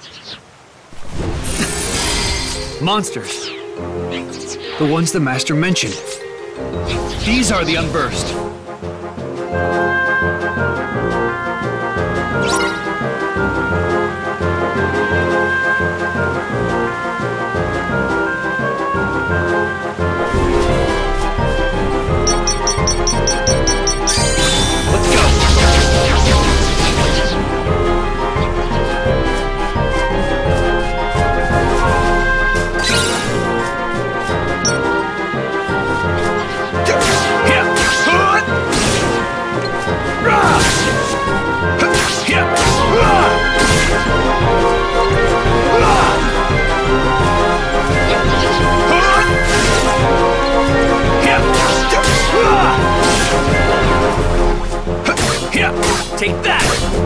Monsters. The ones the Master mentioned. These are the Unburst. Let's go! Take that!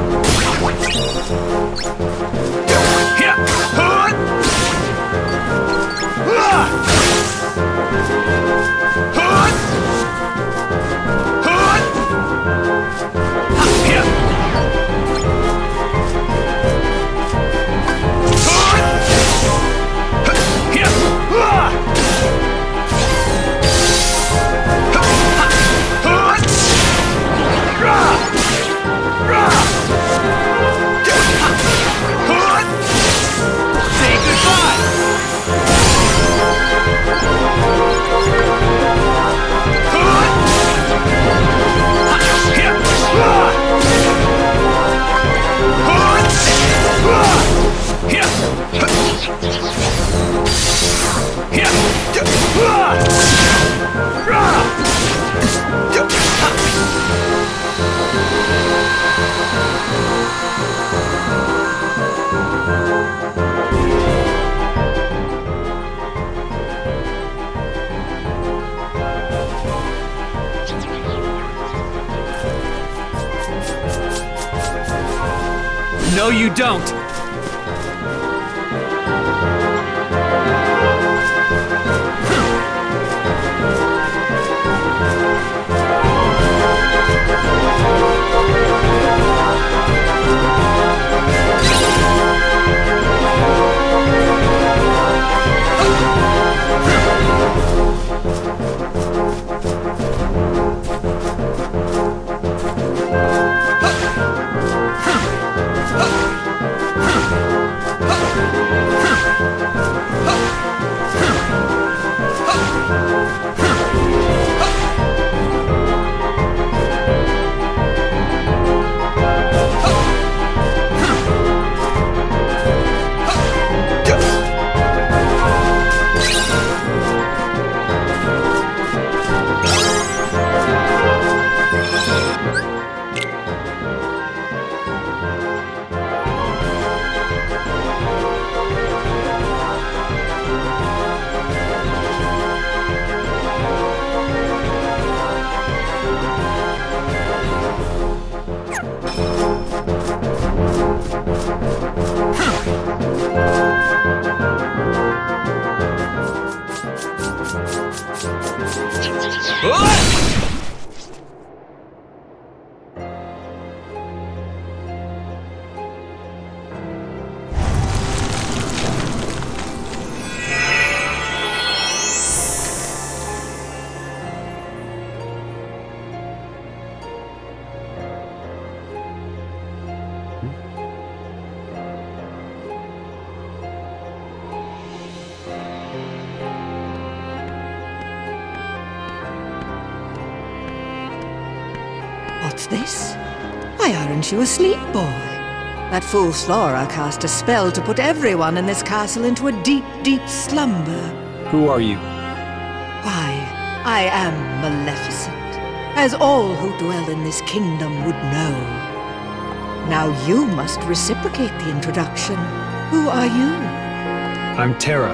No, you don't! What's this? Why aren't you asleep, boy? That fool Flora cast a spell to put everyone in this castle into a deep, deep slumber. Who are you? Why, I am Maleficent, as all who dwell in this kingdom would know. Now you must reciprocate the introduction. Who are you? I'm Terra.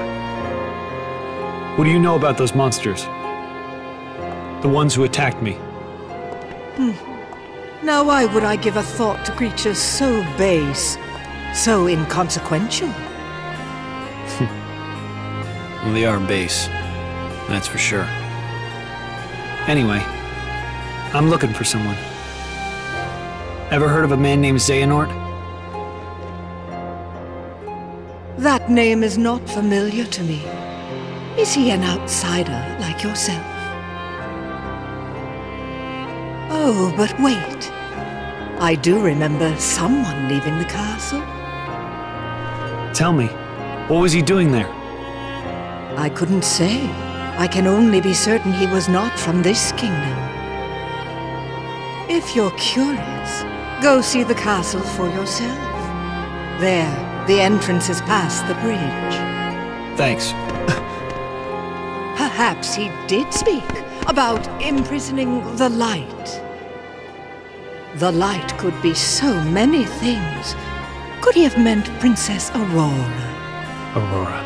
What do you know about those monsters? The ones who attacked me. Now why would I give a thought to creatures so base, so inconsequential? Well, they are base. That's for sure. Anyway, I'm looking for someone. Ever heard of a man named Xehanort? That name is not familiar to me. Is he an outsider like yourself? Oh, but wait. I do remember someone leaving the castle. Tell me, what was he doing there? I couldn't say. I can only be certain he was not from this kingdom. If you're curious, go see the castle for yourself. There, the entrance is past the bridge. Thanks. Perhaps he did speak about imprisoning the light. The light could be so many things. Could he have meant Princess Aurora? Aurora.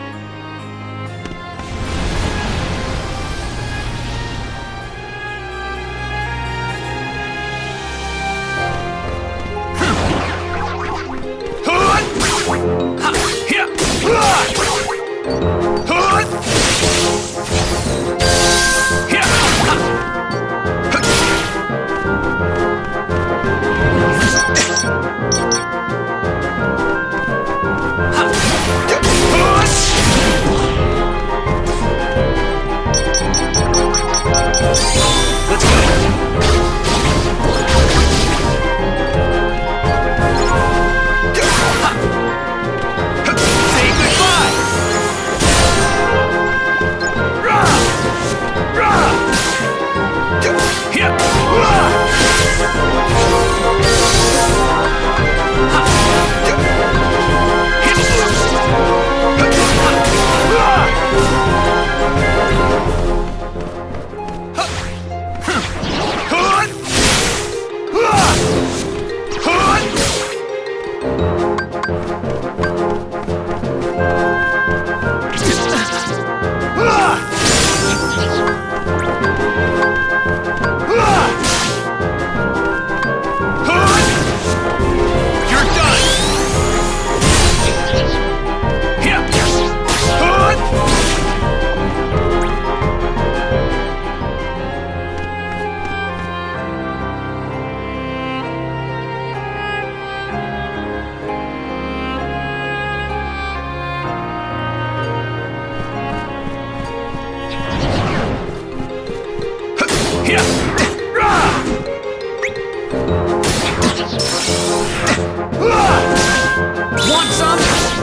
Want some?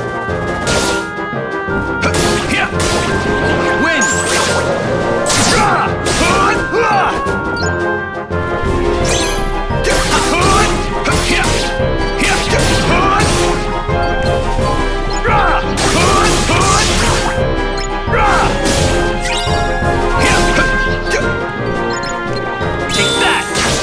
Win! Take that!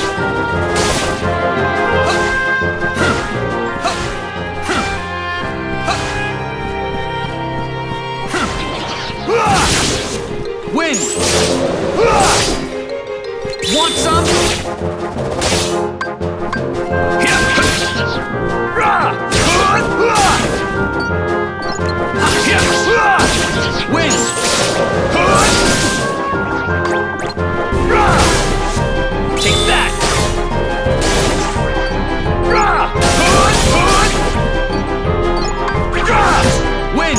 Win! Want some? Win! Take that! Win!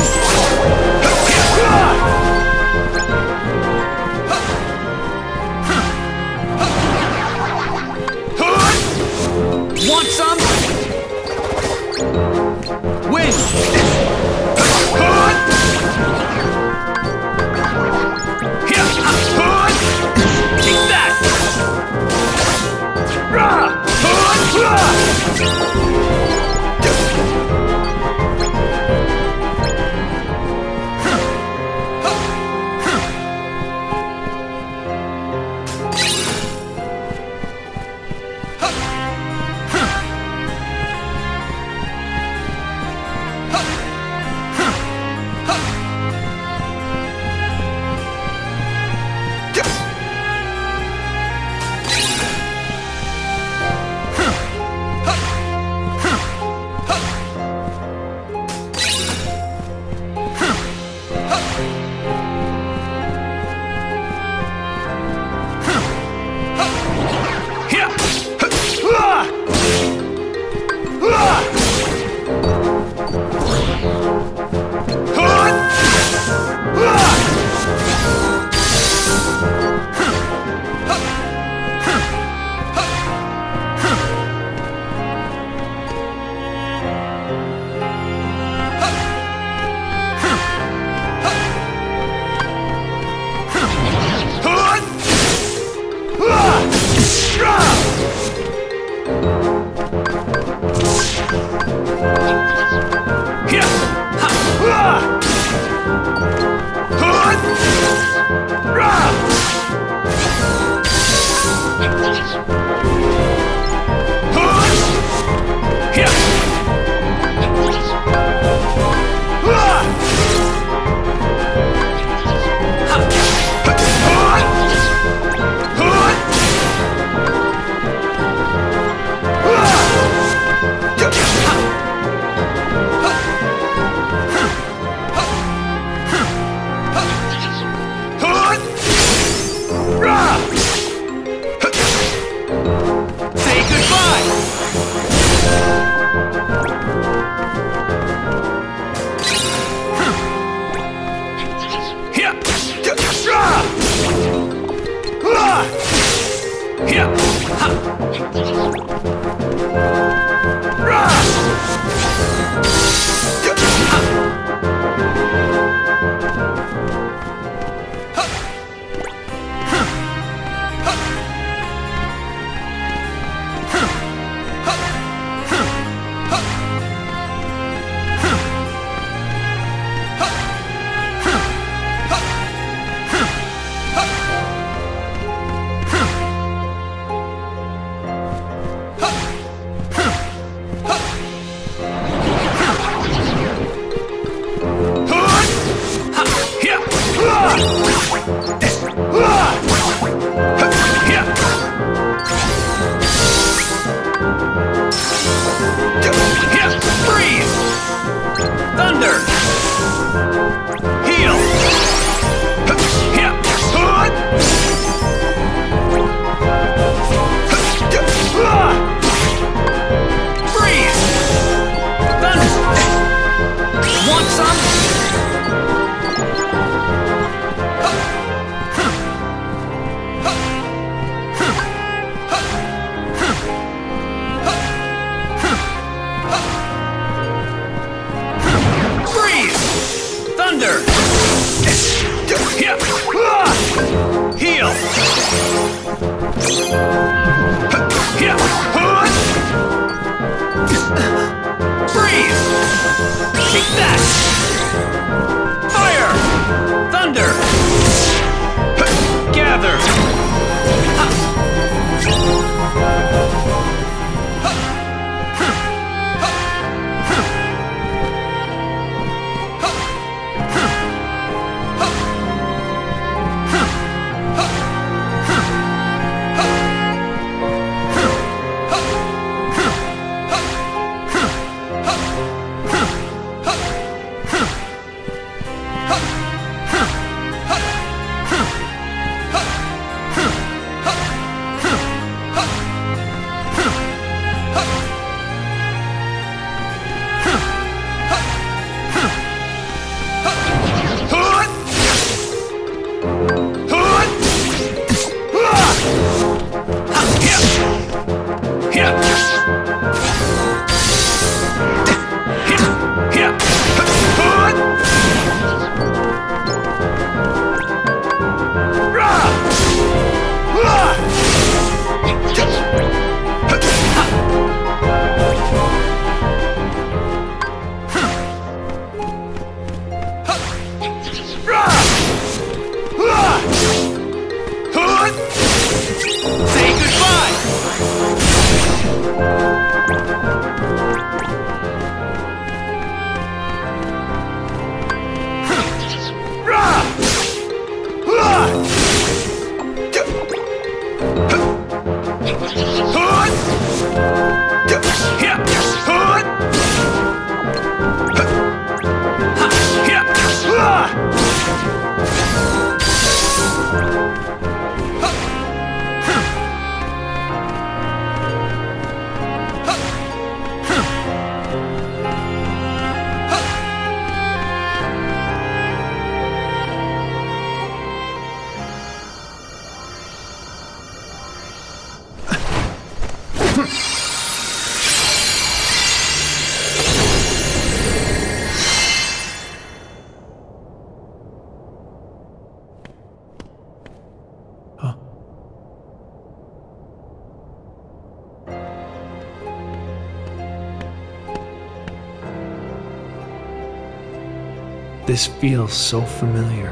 This feels so familiar.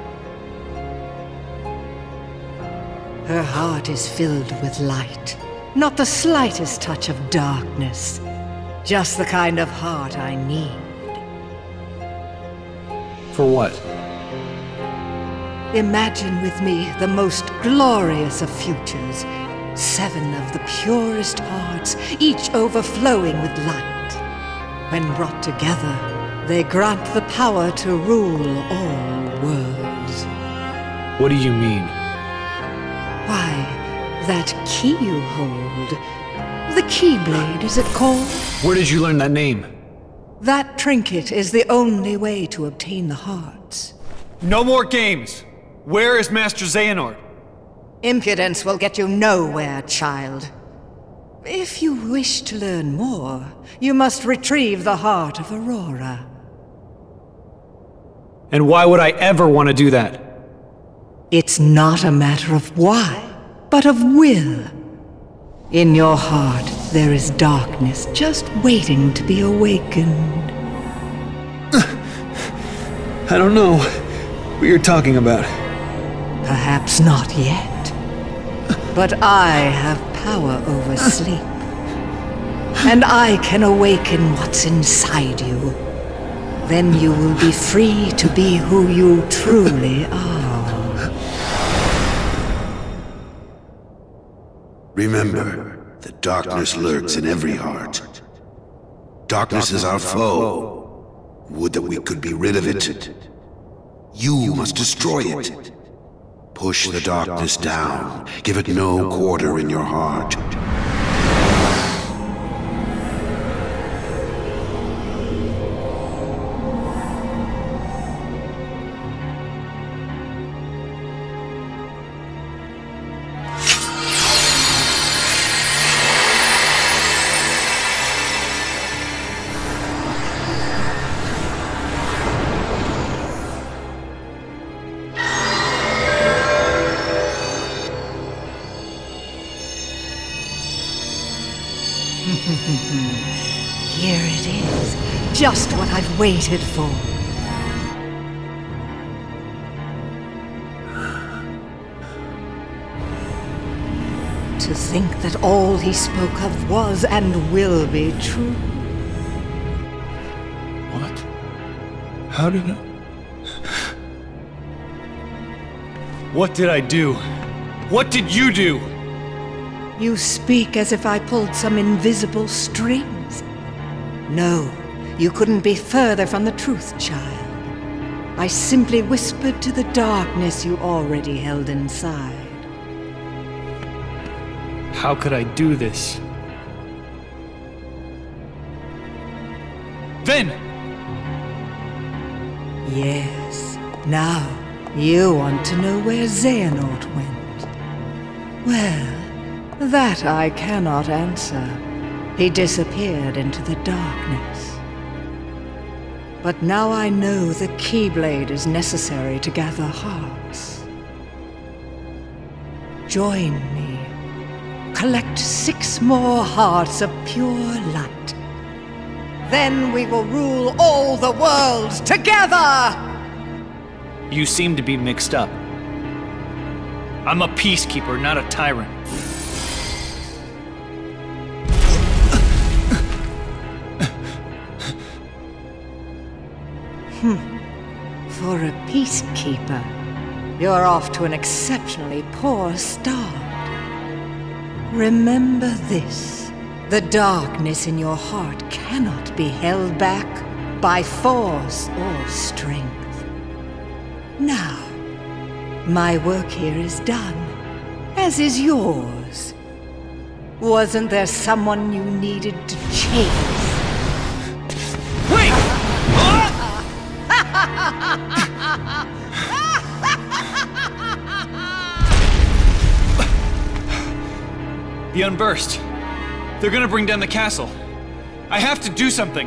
Her heart is filled with light. Not the slightest touch of darkness. Just the kind of heart I need. For what? Imagine with me the most glorious of futures. 7 of the purest hearts, each overflowing with light. When brought together, they grant the power to rule all worlds. What do you mean? Why, that key you hold. The Keyblade, is it called? Where did you learn that name? That trinket is the only way to obtain the hearts. No more games! Where is Master Xehanort? Impudence will get you nowhere, child. If you wish to learn more, you must retrieve the heart of Aurora. And why would I ever want to do that? It's not a matter of why, but of will. In your heart, there is darkness just waiting to be awakened. I don't know what you're talking about. Perhaps not yet. But I have power over sleep. And I can awaken what's inside you. Then you will be free to be who you truly are. Remember, the darkness lurks in every heart. Darkness is our foe. Would that we could be rid of it. You must destroy it. Push the darkness down. Give it no quarter in your heart. Here it is, just what I've waited for. To think that all he spoke of was and will be true. What? How did I... What did I do? What did you do? You speak as if I pulled some invisible strings. No, you couldn't be further from the truth, child. I simply whispered to the darkness you already held inside. How could I do this? Then! Yes, now you want to know where Xehanort went. Well, that I cannot answer. He disappeared into the darkness. But now I know the Keyblade is necessary to gather hearts. Join me. Collect 6 more hearts of pure light. Then we will rule all the worlds together! You seem to be mixed up. I'm a peacekeeper, not a tyrant. For a peacekeeper, you're off to an exceptionally poor start. Remember this. The darkness in your heart cannot be held back by force or strength. Now, my work here is done, as is yours. Wasn't there someone you needed to chase? Wait! The Unburst. They're gonna bring down the castle. I have to do something.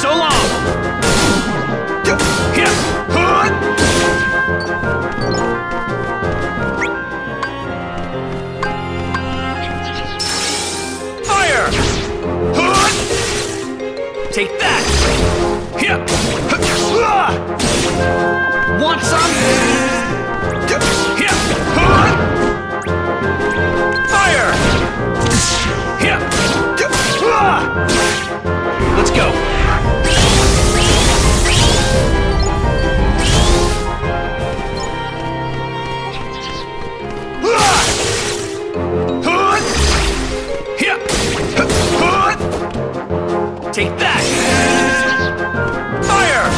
So long! Fire! Take that! Want some? Fire! Let's go! Take that! Fire!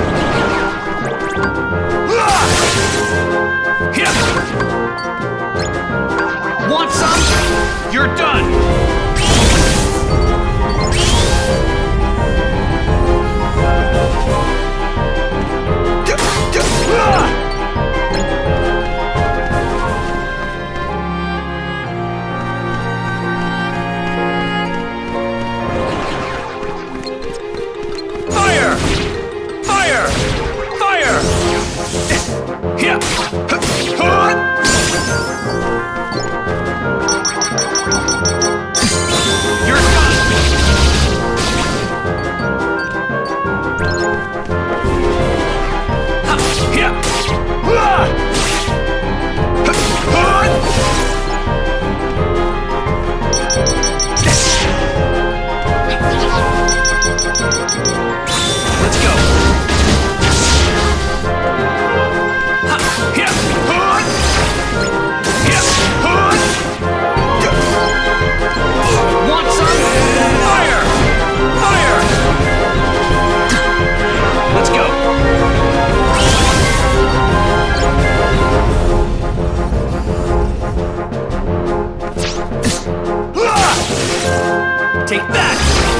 Want some? You're done! Fire! Fire! Fire! You're done! Let's go! Want some? Fire! Fire! Let's go! Take that!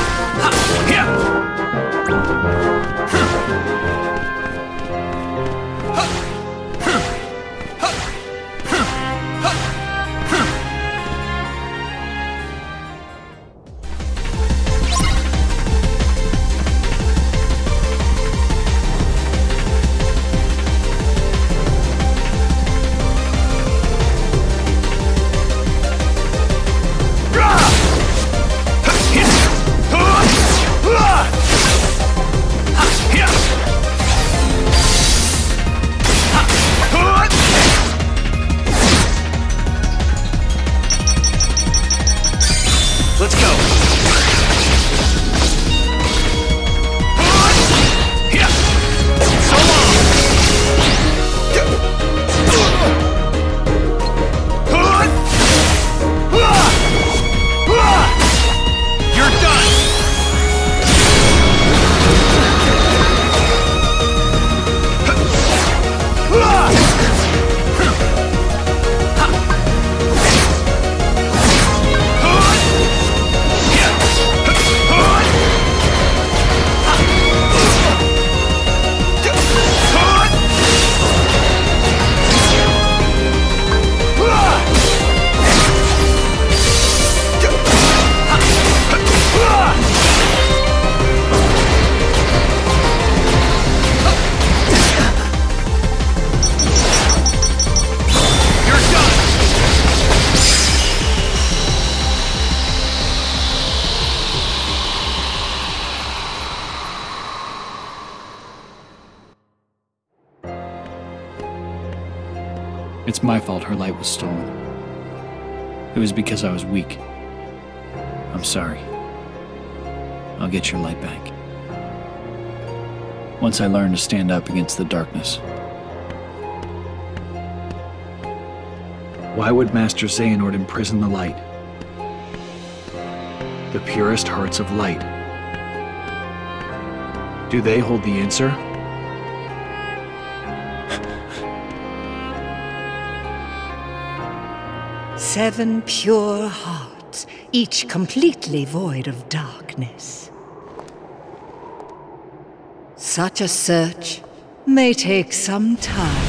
Let's go! So long! You're done! It's my fault her light was stolen. It was because I was weak. I'm sorry. I'll get your light back. Once I learn to stand up against the darkness. Why would Master Xehanort imprison the light? The purest hearts of light. Do they hold the answer? Seven pure hearts, each completely void of darkness. Such a search may take some time.